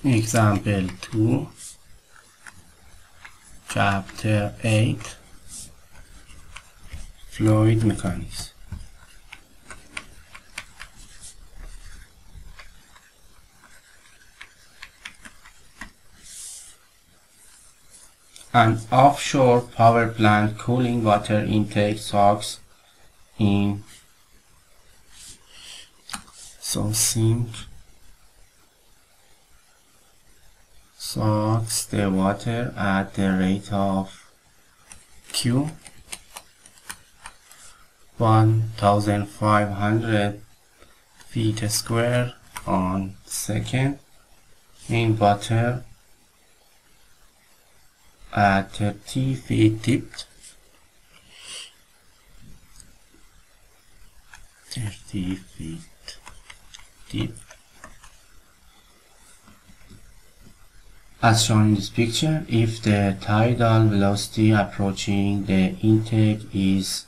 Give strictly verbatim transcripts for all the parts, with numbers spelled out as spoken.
Example two, chapter eight, fluid mechanics. An offshore power plant cooling water intake sucks in so sink sucks the water at the rate of Q one thousand five hundred feet square on second in water at thirty feet depth. thirty feet deep. As shown in this picture, if the tidal velocity approaching the intake is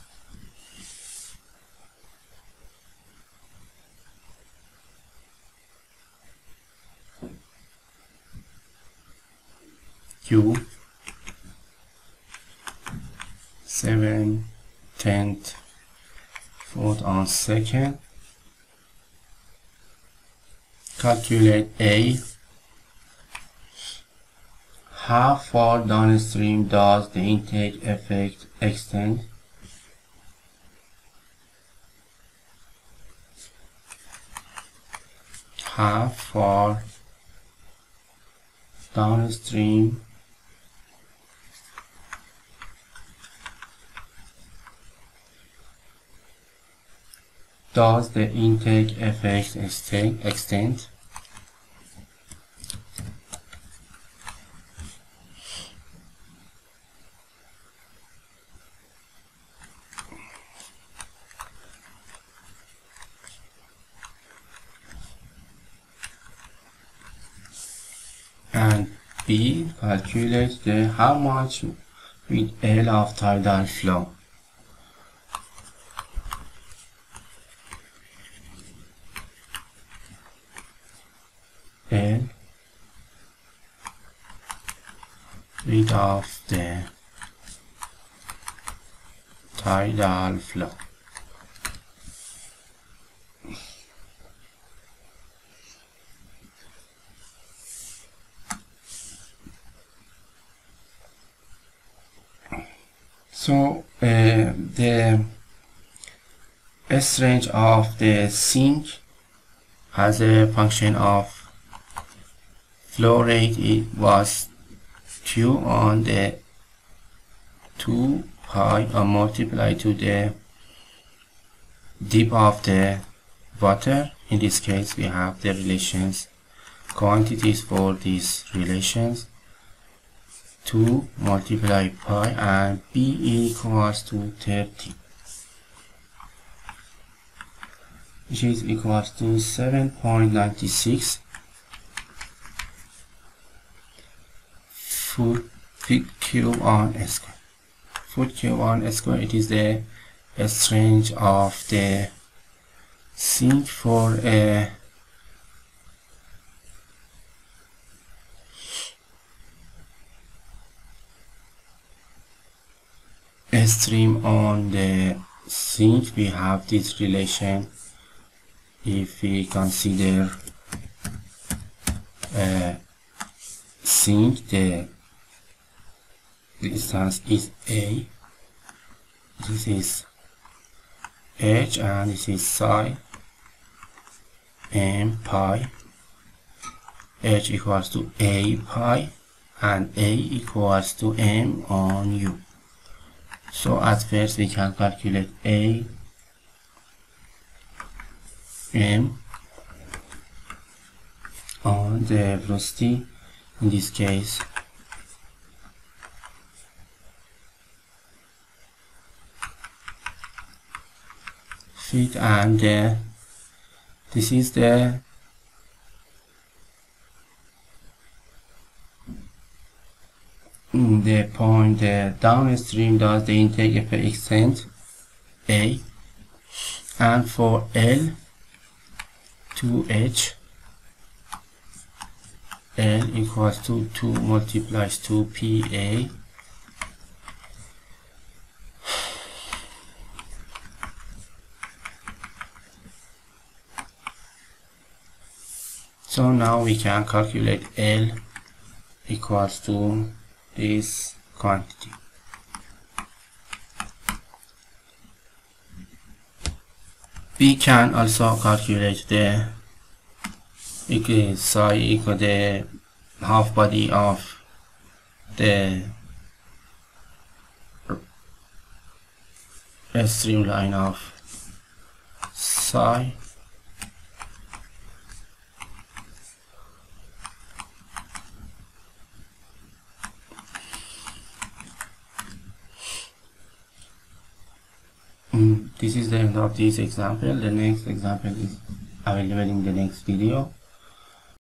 Q seven tenth foot on second, calculate A. How far downstream does the intake effect extend? How far downstream does the intake effect extend? And B, calculate the how much with L of tidal flow. L rate of the tidal flow. So uh, the S range of the sink as a function of flow rate, it was Q on the two pi or multiply to the depth of the water. In this case we have the relations, quantities for these relations. two multiply pi and B equals to thirty, which is equals to seven point nine six foot cube on square. Foot cube on square, it is the S range of the sink for a stream on the sink. We have this relation if we consider a sink, the distance is A, this is H, and this is psi m pi. H equals to A pi and A equals to M on U. So at first we can calculate A, M on the velocity, in this case feet, and uh, this is the the point the downstream does the intake effect extend A, and for L to H, L equals to two multiplies two P A so now we can calculate L equals to this quantity. We can also calculate the equal psi equal the half body of the streamline of psi mm, this is the end of this example. The next example is available in the next video.